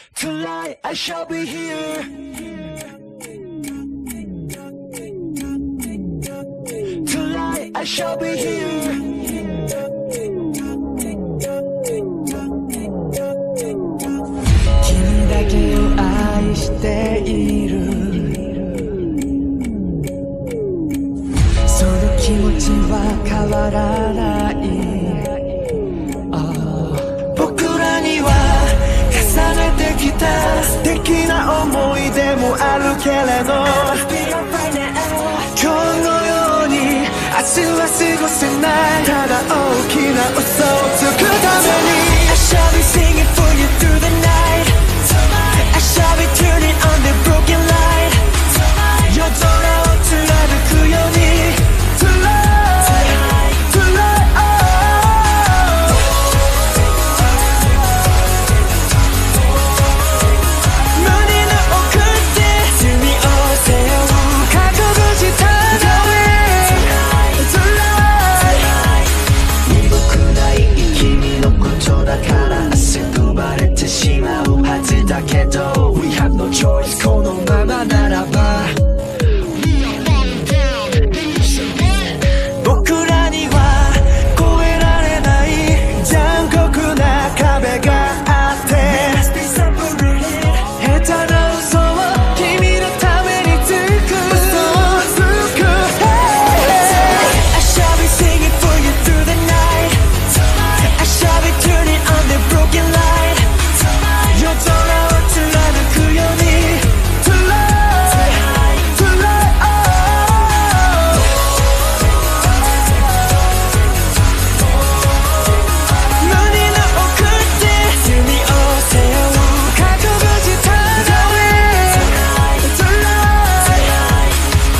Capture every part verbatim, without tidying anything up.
Tonight I shall be here. Tonight I shall be here.君だけを愛している。その気持ちは変わらない。僕らには重ねてきた素敵な思い出もあるけれど、今日のように明日は過ごせない。ただ大きな嘘をつくために I shall be singing for you through the night. I shall be turning on the broken light. 夜空を貫くように Tonight, tonight, oh. 胸の奥で罪を背負う覚悟したのに Tonight 鈍くない君のことだから汗飛ばれてしまうはずだけど We have no choice このままならば僕らには越えられない残酷な壁があって下手な嘘を君のためにつく嘘をつく I shall be singing for you through the night. I shall be turning on the broken light. 夜空を貫くように Tonight, tonight, oh. 胸の奥で罪を背負う覚悟したのに Tonight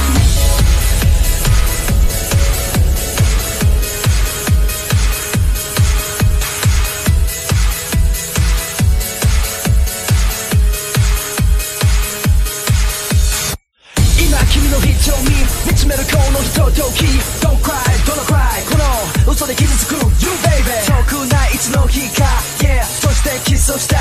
今君の瞳見つめるこのひととき Don't cry, don't cry この嘘で傷つく You baby 遠くないいつの日か Yeah そしてキスをした